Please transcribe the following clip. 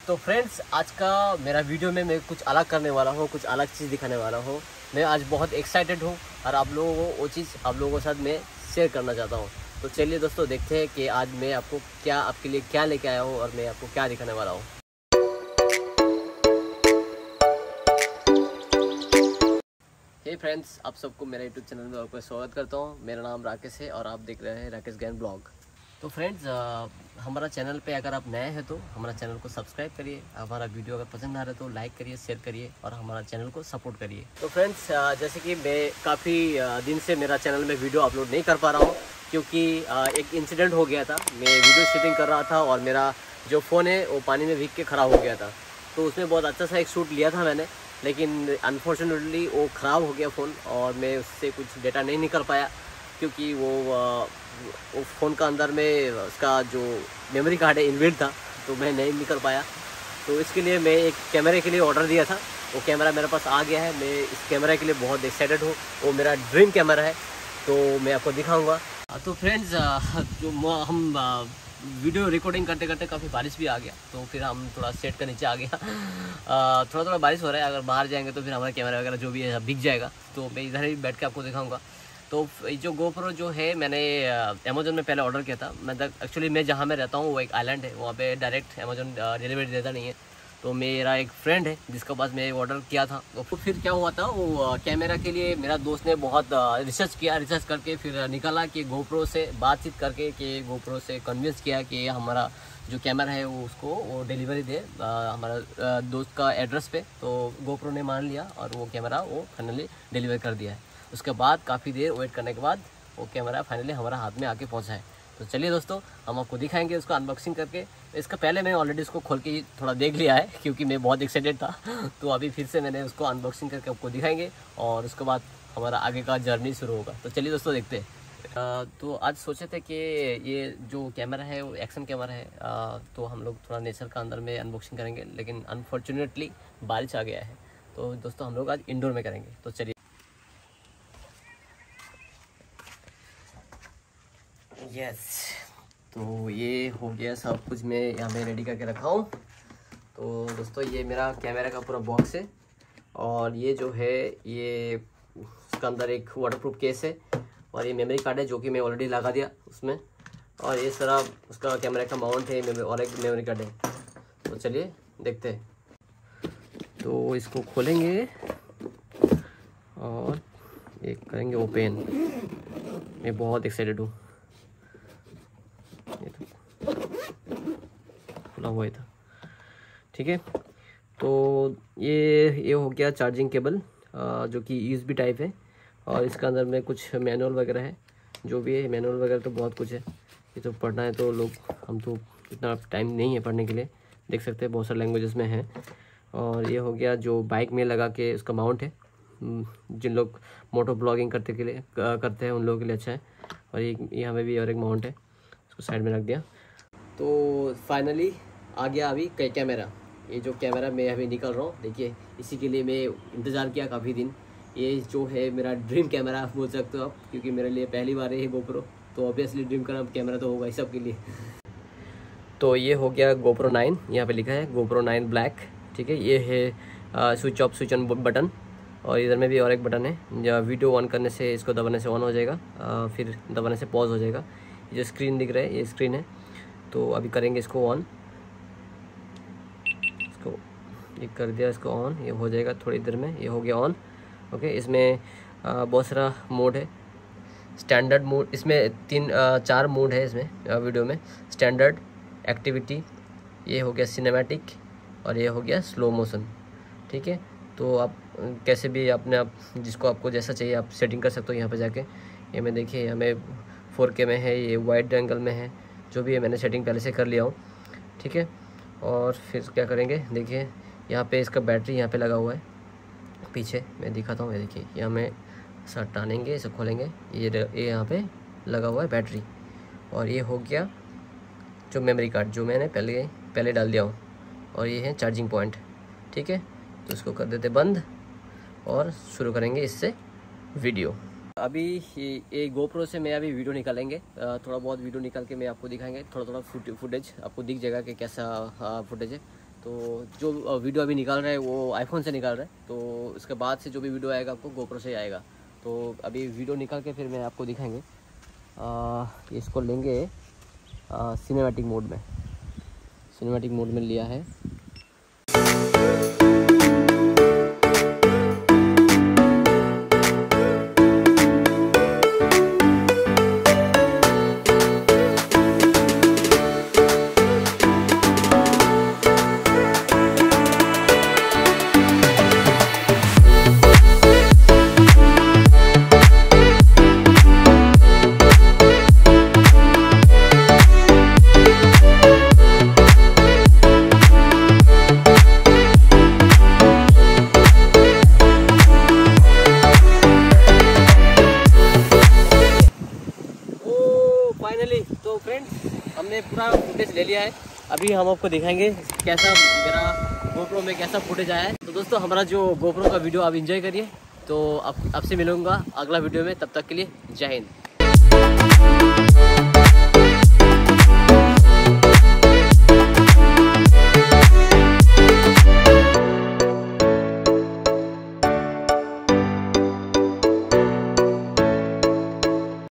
तो फ्रेंड्स, आज का मेरा वीडियो में मैं कुछ अलग करने वाला हूँ, कुछ अलग चीज़ दिखाने वाला हूँ। मैं आज बहुत एक्साइटेड हूँ और आप लोगों को वो चीज़ आप लोगों के साथ मैं शेयर करना चाहता हूँ। तो चलिए दोस्तों, देखते हैं कि आज मैं आपको आपके लिए क्या लेके आया हूँ और मैं आपको क्या दिखाने वाला हूँ। हे फ्रेंड्स, आप सबको मेरे यूट्यूब चैनल में आपका स्वागत करता हूँ। मेरा नाम राकेश है और आप देख रहे हैं राकेश गैन ब्लॉग। तो फ्रेंड्स, हमारा चैनल पे अगर आप नए हैं तो हमारा चैनल को सब्सक्राइब करिए। हमारा वीडियो अगर पसंद आ रहा है तो लाइक करिए, शेयर करिए और हमारा चैनल को सपोर्ट करिए। तो फ्रेंड्स, जैसे कि मैं काफ़ी दिन से मेरा चैनल में वीडियो अपलोड नहीं कर पा रहा हूँ क्योंकि एक इंसिडेंट हो गया था। मैं वीडियो शूटिंग कर रहा था और मेरा जो फ़ोन है वो पानी में भीग के ख़राब हो गया था। तो उसमें बहुत अच्छा सा एक शूट लिया था मैंने, लेकिन अनफॉर्चुनेटली वो ख़राब हो गया फ़ोन और मैं उससे कुछ डेटा नहीं निकाल पाया क्योंकि वो फ़ोन का अंदर में उसका जो मेमोरी कार्ड है इनबिल्ट था, तो मैं नहीं निकल पाया। तो इसके लिए मैं एक कैमरे के लिए ऑर्डर दिया था। वो कैमरा मेरे पास आ गया है। मैं इस कैमरे के लिए बहुत एक्साइटेड हूँ। वो मेरा ड्रीम कैमरा है, तो मैं आपको दिखाऊंगा। तो फ्रेंड्स, जो हम वीडियो रिकॉर्डिंग करते करते काफ़ी बारिश भी आ गया, तो फिर हम थोड़ा सेट का नीचे आ गया। थोड़ा बारिश हो रहा है। अगर बाहर जाएंगे तो फिर हमारा कैमरा वगैरह जो भी है भीग जाएगा। तो मैं इधर ही बैठ के आपको दिखाऊंगा। तो जो GoPro जो है मैंने अमेज़न में पहले ऑर्डर किया था। एक्चुअली मैं जहाँ मैं रहता हूँ वो एक आइलैंड है, वहाँ पे डायरेक्ट अमेज़न डिलीवरी देता नहीं है। तो मेरा एक फ्रेंड है जिसके पास मैं ऑर्डर किया था। तो फिर क्या हुआ था, वो कैमरा के लिए मेरा दोस्त ने बहुत रिसर्च किया। रिसर्च करके फिर निकाला कि GoPro से बातचीत करके कि GoPro से कन्विंस किया कि हमारा जो कैमरा है वो उसको वो डिलीवरी दे हमारा दोस्त का एड्रेस पे। तो GoPro ने मान लिया और वो कैमरा वो फाइनली डिलीवर कर दिया है। उसके बाद काफ़ी देर वेट करने के बाद वो कैमरा फाइनली हमारा हाथ में आके पहुंचा है। तो चलिए दोस्तों, हम आपको दिखाएंगे उसको अनबॉक्सिंग करके। इसका पहले मैं ऑलरेडी उसको खोल के थोड़ा देख लिया है क्योंकि मैं बहुत एक्साइटेड था। तो अभी फिर से मैंने उसको अनबॉक्सिंग करके आपको दिखाएंगे और उसके बाद हमारा आगे का जर्नी शुरू होगा। तो चलिए दोस्तों, देखते हैं। तो आज सोचे थे कि ये जो कैमरा है वो एक्शन कैमरा है, तो हम लोग थोड़ा नेचर का अंदर में अनबॉक्सिंग करेंगे, लेकिन अनफॉर्चुनेटली बारिश आ गया है। तो दोस्तों, हम लोग आज इंडोर में करेंगे। तो चलिए। यस, तो ये हो गया सब कुछ। मैं यहाँ पे रेडी करके रखा हूँ। तो दोस्तों, ये मेरा कैमरा का पूरा बॉक्स है और ये जो है ये उसका अंदर एक वाटरप्रूफ केस है और ये मेमोरी कार्ड है जो कि मैं ऑलरेडी लगा दिया उसमें। और ये सारा उसका कैमरा का माउंट है और एक मेमोरी कार्ड है। तो चलिए देखते हैं। तो इसको खोलेंगे और एक करेंगे ओपन। मैं बहुत एक्साइटेड हूँ। खुला हुआ ही था, ठीक है। तो ये हो गया चार्जिंग केबल, जो कि USB टाइप है। और इसके अंदर में कुछ मैनुअल वगैरह है, जो भी है मैनुअल वगैरह तो बहुत कुछ है। ये तो पढ़ना है तो लोग, हम तो इतना टाइम नहीं है पढ़ने के लिए। देख सकते हैं बहुत सारे लैंग्वेजेस में है। और ये हो गया जो बाइक में लगा के उसका माउंट है। जिन लोग मोटो ब्लॉगिंग करते हैं उन लोगों के लिए अच्छा है। और ये यहाँ पे भी और एक माउंट है, उसको साइड में रख दिया। तो फाइनली आ गया अभी कैमरा। ये जो कैमरा मैं अभी निकल रहा हूँ, देखिए, इसी के लिए मैं इंतज़ार किया काफ़ी दिन। ये जो है मेरा ड्रीम कैमरा आप बोल सकते हो आप, क्योंकि मेरे लिए पहली बार है GoPro। तो ऑब्वियसली ड्रीम कैमरा तो होगा ही सबके लिए। तो ये हो गया GoPro 9, यहाँ पे लिखा है GoPro 9 ब्लैक, ठीक है। ये है switch off switch on button. और इधर में भी और एक बटन है, वीडियो ऑन करने से इसको दबाने से ऑन हो जाएगा, फिर दबाने से पॉज हो जाएगा। ये जो स्क्रीन दिख रहा है ये स्क्रीन है। तो अभी करेंगे इसको ऑन। इसको ये कर दिया, इसको ऑन, ये हो जाएगा थोड़ी देर में। ये हो गया ऑन, ओके। इसमें बहुत सारा मोड है। स्टैंडर्ड मोड, इसमें 4 मोड है इसमें वीडियो में। स्टैंडर्ड, एक्टिविटी, ये हो गया सिनेमैटिक और ये हो गया स्लो मोशन, ठीक है। तो आप कैसे भी अपने आप जिसको आपको जैसा चाहिए आप सेटिंग कर सकते हो यहाँ पे जाके। ये मैं देखिए हमें 4K में है, ये वाइड एंगल में है, जो भी है मैंने सेटिंग पहले से कर लिया हूँ, ठीक है। और फिर क्या करेंगे, देखिए यहाँ पे इसका बैटरी यहाँ पे लगा हुआ है पीछे, मैं दिखाता हूँ। ये देखिए, यहाँ में ऐसा टानेंगे, इसे खोलेंगे, ये यहाँ पे लगा हुआ है बैटरी। और ये हो गया जो मेमोरी कार्ड जो मैंने पहले डाल दिया हूँ। और ये है चार्जिंग पॉइंट, ठीक है। तो इसको कर देते बंद और शुरू करेंगे इससे वीडियो। अभी ये GoPro से मैं अभी वीडियो निकालेंगे, थोड़ा बहुत वीडियो निकाल के मैं आपको दिखाएंगे। थोड़ा फुटेज आपको दिख जाएगा कि कैसा फुटेज है। तो जो वीडियो अभी निकाल रहे हैं वो आईफोन से निकाल रहे हैं, तो उसके बाद से जो भी वीडियो आएगा आपको गोप्रो से ही आएगा। तो अभी वीडियो निकाल के फिर मैं आपको दिखाएंगे। इसको लेंगे सिनेमैटिक मोड में, सिनेमैटिक मोड में लिया है। फाइनली तो फ्रेंड्स हमने पूरा फुटेज ले लिया है। अभी हम आपको दिखाएंगे कैसा मेरा गोप्रो में कैसा फुटेज आया है। तो दोस्तों हमारा जो गोप्रो का वीडियो आप एंजॉय करिए। तो आपसे मिलूंगा अगला वीडियो में, तब तक के लिए जय हिंद।